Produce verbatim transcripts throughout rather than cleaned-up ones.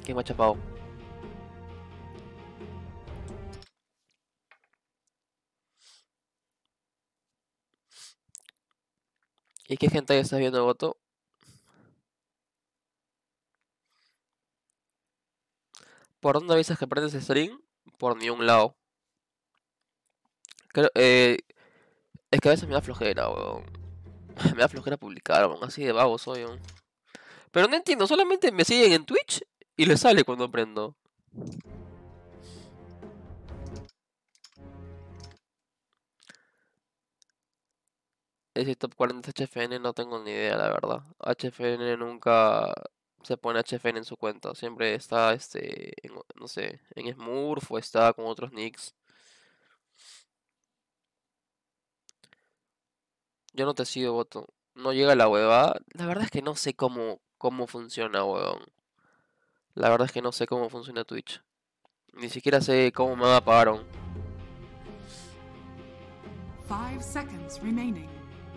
¿Quién me ha chapado? ¿Y qué gente estás viendo, Goto? ¿Por dónde avisas que prendes stream? Por ni un lado. Creo, eh, es que a veces me da flojera, weón. Me da flojera publicar, weón. Así de vago soy, weón. Pero no entiendo, solamente me siguen en Twitch y les sale cuando prendo. Ese top cuarenta H F N no tengo ni idea, la verdad. H F N nunca se pone H F N en su cuenta. Siempre está, este, en, no sé, en Smurf o está con otros nicks. Yo no te sigo, voto. No llega la huevada. La verdad es que no sé cómo, cómo funciona, weón. La verdad es que no sé cómo funciona Twitch. Ni siquiera sé cómo me apagaron. Five seconds remaining.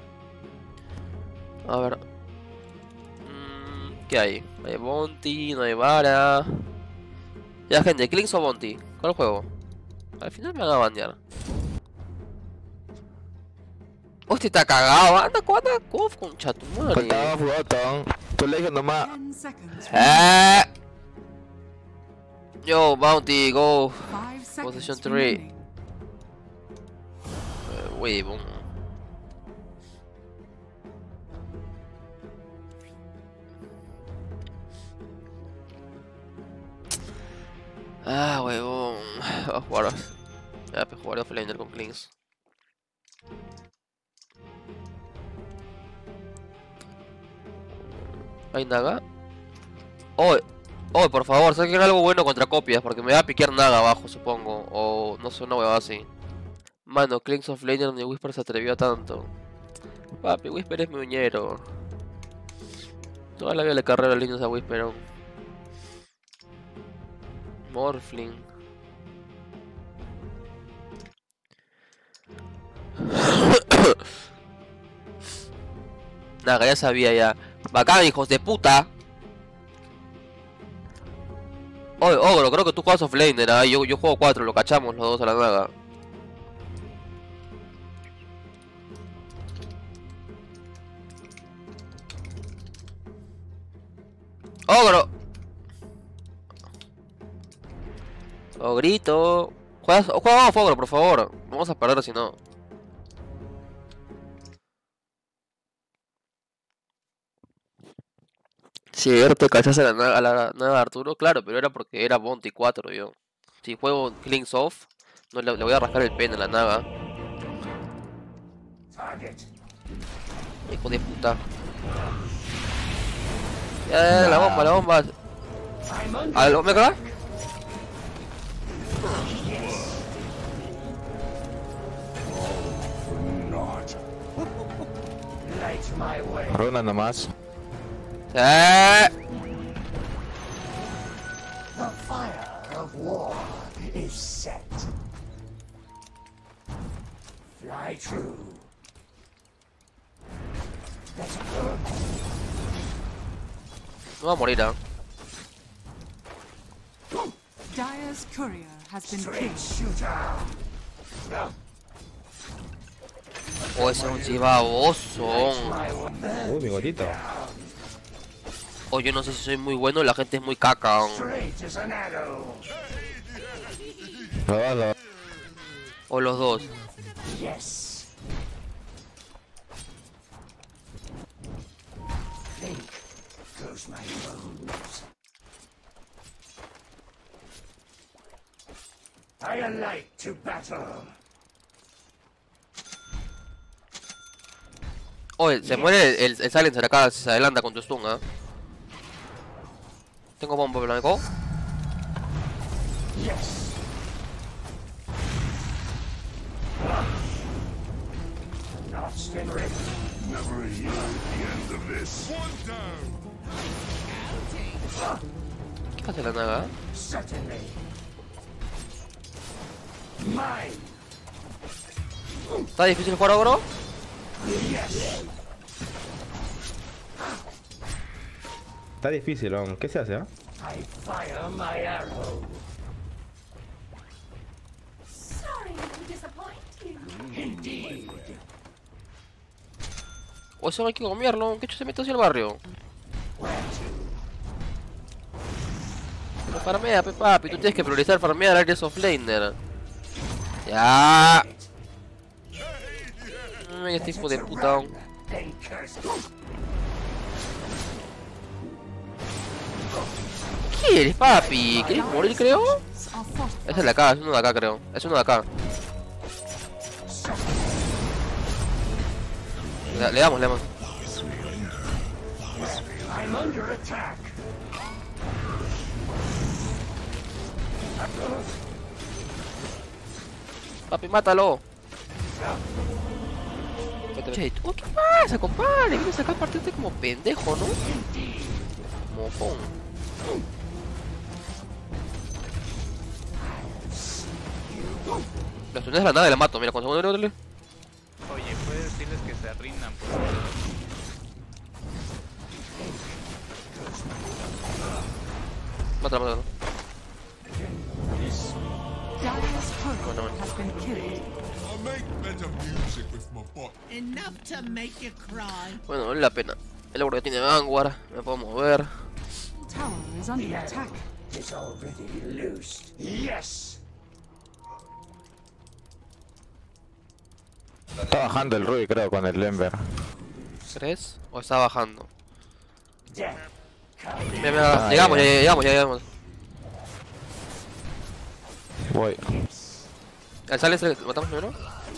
A ver. Mm, ¿qué hay? No hay Bounty, no hay vara. Ya, gente, Clinks o Bounty. ¿Cuál juego? Al final me van a bandear. Hostia, está cagado. Anda, anda, cof, concha tu madre. Faltaba botón. Tú le dije nomás. Ten seconds. Eh. Yo, Bounty, go. Five seconds Position tres. remaining. Eh, huevón. Ah, huevón. Voy a jugar. Ya, pues jugaré offlaner con Clinks. ¿Hay Naga? Oh, oh, por favor, saquen algo bueno contra copias, porque me va a piquear Naga abajo, supongo. O no sé, una huevada así. Mano, Clinks offlaner ni Whisper se atrevió a tanto. Papi, Whisper es mi uñero. Toda la vida le carré las líneas a Whisper. aún. Morphling. Naga, ya sabía ya. Bacán, hijos de puta. Oye, Ogro, creo que tú juegas offlaner, ¿ah? yo, yo juego cuatro, lo cachamos los dos a la Naga. Ogro. Ogrito. Juegas, juega off, Ogro, por favor. Vamos a perder si no. Cierto, cachaste a la, na- a la nueva de Arturo, claro, pero era porque era Bounty cuatro yo. Si juego Clinks off, no le, le voy a rascar el pene a la Naga. Hijo de puta. Ya, ya, ya, la bomba, la bomba. ¿A lo me cagas? Runa nomás. ¡Eh! The fire of war is set. Fly true. That's good. No va a morir, ¿ah? Dire's courier has been Straight killed. shooter. Oh, ese es un chivaboso. Uy, mi gotito. Oh, yo no sé si soy muy bueno, la gente es muy caca. Straight as an arrow. Lo vas, lo vas. O los dos. Yes. Think goes my bones. I alight to battle. Oye, se muere el, el Silencer acá, se adelanta con tu stun, ¿ah? Tengo bomba blanco. Yes. Not stand ready. Never hear the end of this. ¿Qué hace la Naga? Certainly. Mine. ¿Está difícil jugar, bro? Yes. Está difícil, ¿no? ¿Qué se hace, ah? I fire my arrow. Sorry to disappoint you. Indeed. O eso hay que comerlo. ¿Qué chucha se mete hacia el barrio? Where to? Pero farmea, pe papi. Tú tienes que priorizar farmear a Ares of Laner. Ya. Mm, este hijo de puta. Then curse. ¿Qué quieres, papi? ¿Quieres morir, creo? Are Ese fortified. es el de acá, es uno de acá, creo. Es uno de acá. Le, le damos, le damos. I'm under attack. Papi, mátalo. Che, ¿tú qué pasa, compadre? Vienes acá a partirte como pendejo, ¿no? Mojón. Los tuneas de la nada y la mato, mira, con segundo otro. Oye, puedes decirles que se rindan, por favor. Mátalo, mátalo. Dire's Bueno, turret bueno. has been killed. I make better music with my bot. Enough to make you cry. Bueno, vale la pena. El ogro que tiene Vanguard, me puedo mover. Tower is under attack. Is already loosed. Yes. Está bajando el Rui, creo, con el Ember. ¿Crees? ¿O está bajando? Death. Mira, mira, Ah, llegamos, ya. ya, ya llegamos, ya llegamos. Voy. ¿Al sale ese lo matamos primero?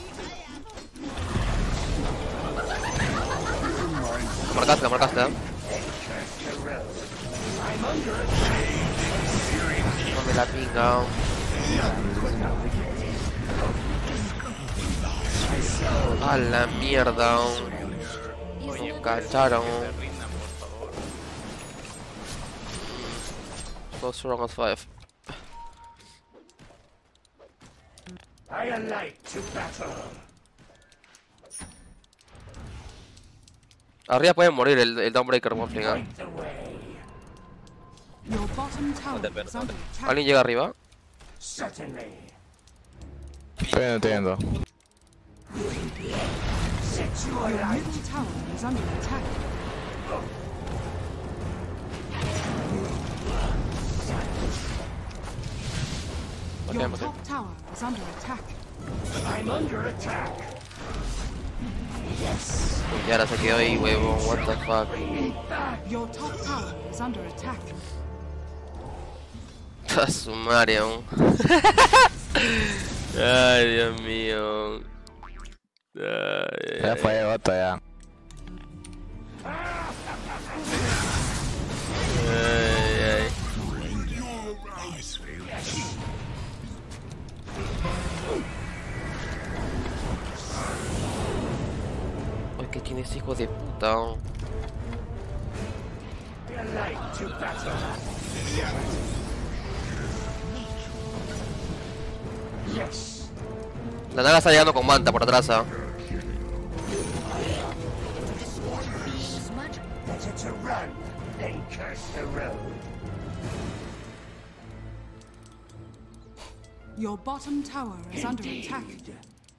Lo marcaste, lo marcaste, ¿eh? No me la pinga. A la mierda. Oye, Me puedes cacharon. decirles que se rindan, por favor. So strong as five. I alight to battle. Arriba puede morir el, el Dawnbreaker Waffling, ¿eh? Light the way. Your bottom tower te pena, is under attack. ¿Alguien llega arriba? Certainly. Estoy entiendo. Set you Your alight. middle tower is under attack. Ok, Your ok. top tower is under attack. I'm under attack. Yes. Y ahora se quedó ahí, huevo. What the fuck. Your top tower is under attack. A su madre, aún. Ay, Dios mío. Ay, Ya ay, fue otro ya. ay, ay. Ay, ¿qué tienes, hijo de puta? Oh. I alight to battle. Yes. La naga está llegando con manta por atrás, ¿ah? Better to run than curse the road. Your bottom tower is under attack. Indeed.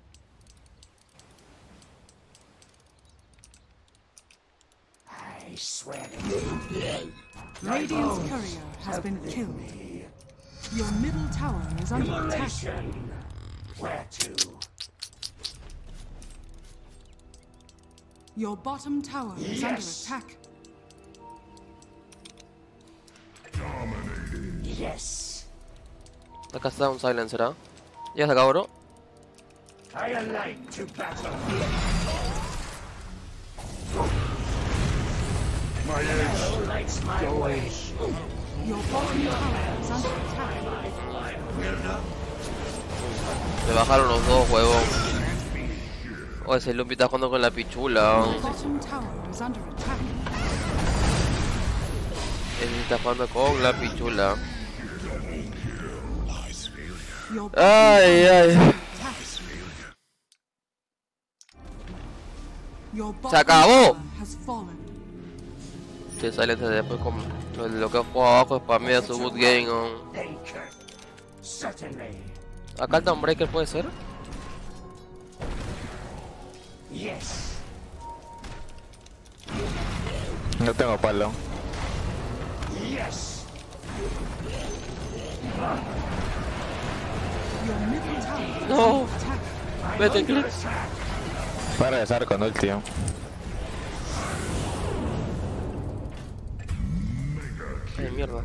I swear it. Radiant's courier has been killed. Your middle tower is under attack. Immolation. Where to? Your bottom tower is Yes. under attack. Yes. Acá está un silencer, ¿ah? ¿Ya se acabó, bro? I alight to battle. My edge lights my way. Your bottom tower is under attack. Me bajaron los dos, huevón. Oh, ese Lumpy está jugando con la pichula. Your bottom tower is under attack. Ese está jugando con la pichula. Your bottom Ay, ay. attack. Your bottom acabó. tower has fallen. este Silent después con lo, lo que juega abajo spamea su good game on... Then curse. Certainly. Acá el Dawnbreaker puede ser. Yes. No tengo palo. Yes. Your middle tower is No. under attack. Vete, click. Voy a regresar con ulti. Ay, mierda.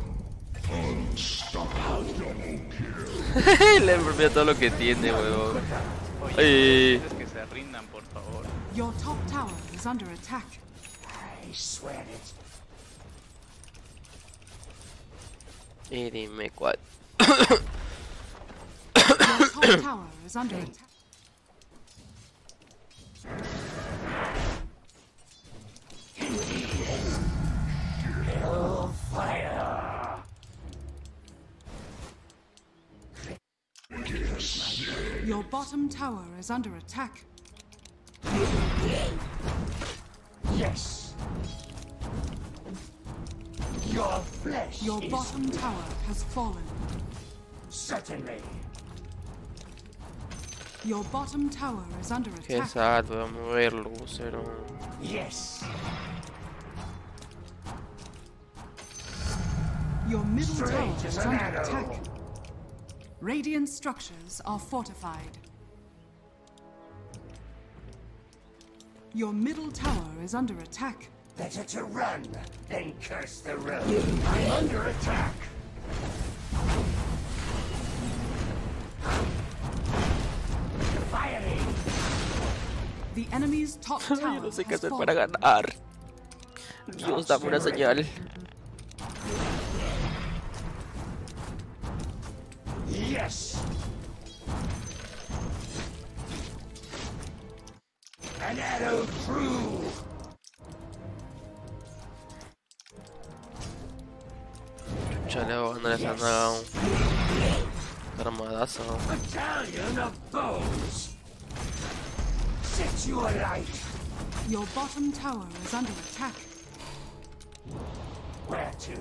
Le envolvió todo lo que tiene, weón. Oye, Ay. diles que se rindan, por favor. Your top tower is under attack. I swear it. Y dime cuál. Your top tower is under attack. Fire. Your bottom tower is under attack. Yes. Your flesh Your is bottom tower has fallen. certainly. Your bottom tower is under Qué attack. sad, voy a moverlo, cero. Yes. Your middle Straight tower as is an under arrow. attack. Radiant structures are fortified. Your middle tower is under attack. Better to run than curse the road. I'm under attack. Firing. The enemy's top Yo tower no sé qué has hacer para fallen. ganar. Dios, dame una señal. Yes. An arrow through. Chucha, le voy a ganar esa naga. Armadazo. Battalion of bows. Set you alight. Your bottom tower is under attack. Where to?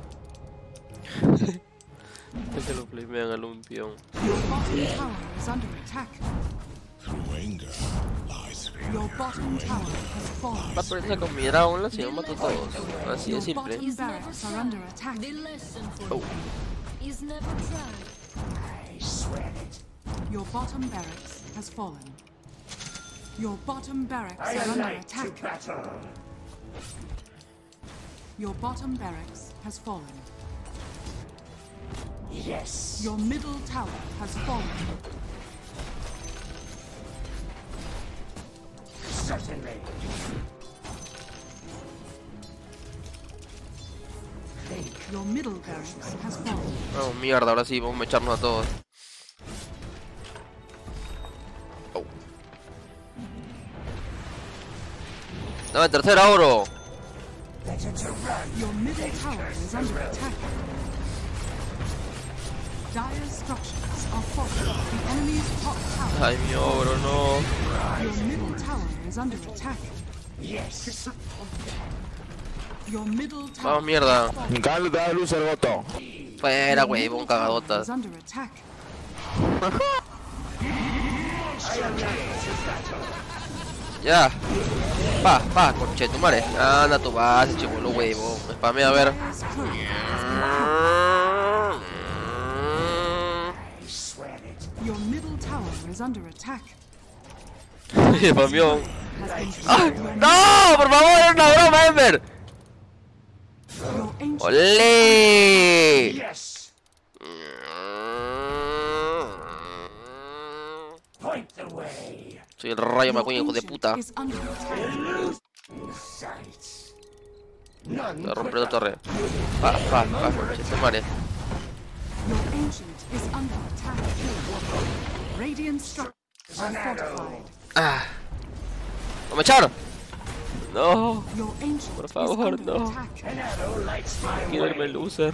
Es que lo flamean al un peón. Your bottom tower is under attack. Through anger lies Your bottom tower has fallen. Va a ponerse con mi dragón, la señor mato a todos. Así de Your simple. bottom barracks are under attack. The lesson for Oh. you is never try. I swear it. Your bottom barracks has fallen. Your bottom barracks I are under alight to attack. battle. Your bottom barracks has fallen. Yes. Your middle tower has fallen. Certainly. Your middle barracks has fallen. Oh, mierda, ahora sí, vamos a echarnos a todos. Oh. Dame tercera oro. Better to run. Your middle tower is under attack. Dire structures are fortified. The enemy's top tower. Ay, mi oro, no. Your middle tower is under attack. Yes. Your middle Vamos, tower mierda. Galo, da luz al voto. Fuera, Your huevón, middle tower cagadotas. is under attack. Ya. Pa, pa, conchetumare. Anda tu base, chivolo, huevo. Spamea a ver. Dire's courier I swear it. has- Your middle tower is under attack. Spameó. Has been ¡Ah! destroyed. ¡No! ¡Por favor! ¡Era una broma, Ember! Your ancient ¡Olé! Yes. Point the way. Soy el rayo your McQueen, hijo de ancient puta. is under attack. Sights. None Te rompe could la torre. Pa, pa, pa, conchetumare. Your ancient is under attack. Radiant structures are fortified. Ah. ¡No me echaron! No. Your ancient Por is favor, under no. attack. An arrow lights my Quiero irme way. el loser.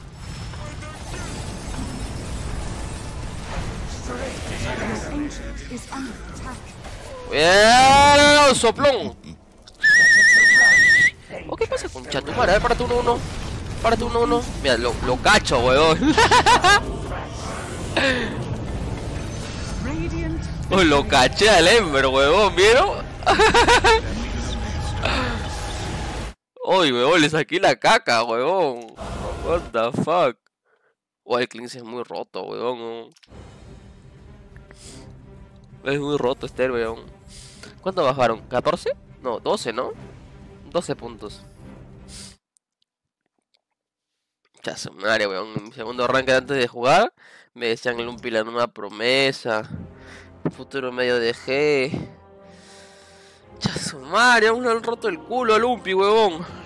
Your ancient is under attack. ¡Bien! ¡Soplón! Ok. ¿Qué pasa con Chatumara? A ver, párate uno uno. Párate uno uno. Mira, lo, lo cacho, weón. Radiant. Oh, lo caché al Ember, weón, ¿vieron? Uy, weón, le saqué la caca, weón. What the fuck. Uy, el Cleanse es muy roto, weón. Es muy roto este, weón. ¿Cuánto bajaron? ¿catorce? No, doce, ¿no? doce puntos. Ya su madre, weón. En mi segundo rank antes de jugar me decían el Lumpi la nueva promesa. Futuro medio de G. Ya su madre, aún no han roto el culo al Lumpi, weón.